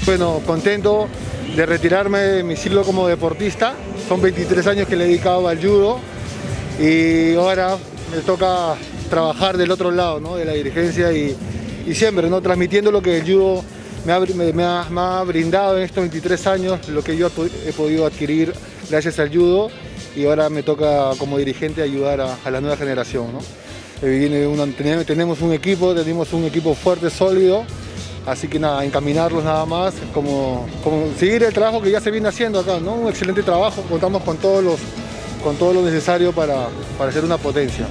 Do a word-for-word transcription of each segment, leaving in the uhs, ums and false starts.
Bueno, contento de retirarme de mi ciclo como deportista. Son veintitrés años que le he dedicado al judo y ahora me toca trabajar del otro lado, ¿no? De la dirigencia y, y siempre, ¿no? Transmitiendo lo que el judo me ha, me, me, ha, me ha brindado en estos veintitrés años, lo que yo he podido adquirir gracias al judo, y ahora me toca como dirigente ayudar a, a la nueva generación, ¿no? Viene una, tenemos un equipo, tenemos un equipo fuerte, sólido, así que nada, encaminarlos nada más, como, como seguir el trabajo que ya se viene haciendo acá, ¿no? Un excelente trabajo, contamos con, todos los, con todo lo necesario para, para ser una potencia.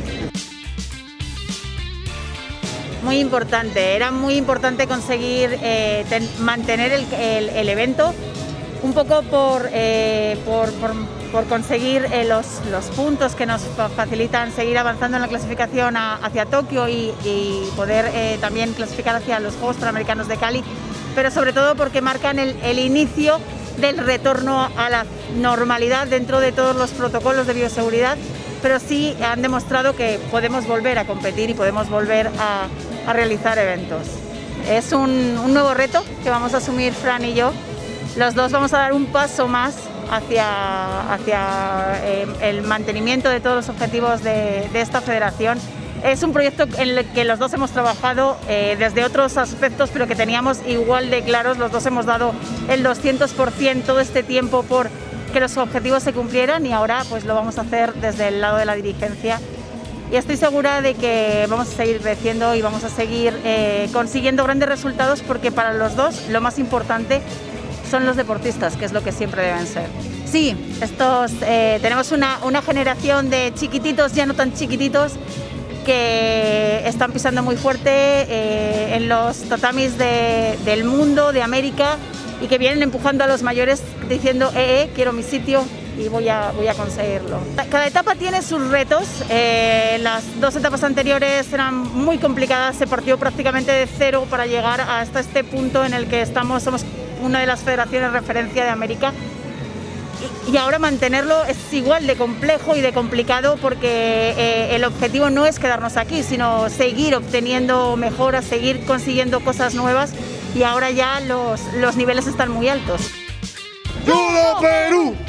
Muy importante, era muy importante conseguir eh, ten, mantener el, el, el evento, un poco por, eh, por, por, por conseguir eh, los, los puntos que nos facilitan seguir avanzando en la clasificación a, hacia Tokio y, y poder eh, también clasificar hacia los Juegos Panamericanos de Cali, pero sobre todo porque marcan el, el inicio del retorno a la normalidad dentro de todos los protocolos de bioseguridad, pero sí han demostrado que podemos volver a competir y podemos volver a, a realizar eventos. Es un, un nuevo reto que vamos a asumir Fran y yo. Los dos vamos a dar un paso más hacia, hacia eh, el mantenimiento de todos los objetivos de, de esta federación. Es un proyecto en el que los dos hemos trabajado eh, desde otros aspectos, pero que teníamos igual de claros. Los dos hemos dado el doscientos por ciento todo este tiempo por que los objetivos se cumplieran, y ahora pues lo vamos a hacer desde el lado de la dirigencia. Y estoy segura de que vamos a seguir creciendo y vamos a seguir eh, consiguiendo grandes resultados, porque para los dos lo más importante son los deportistas, que es lo que siempre deben ser. Sí, estos, eh, tenemos una, una generación de chiquititos, ya no tan chiquititos, que están pisando muy fuerte eh, en los tatamis de, del mundo, de América, y que vienen empujando a los mayores diciendo, eh, eh, quiero mi sitio y voy a, voy a conseguirlo. Cada etapa tiene sus retos. Eh, las dos etapas anteriores eran muy complicadas, se partió prácticamente de cero para llegar hasta este punto en el que estamos, somos una de las federaciones referencia de América. Y ahora mantenerlo es igual de complejo y de complicado, porque eh, el objetivo no es quedarnos aquí, sino seguir obteniendo mejoras, seguir consiguiendo cosas nuevas, y ahora ya los, los niveles están muy altos. ¡Judo Perú!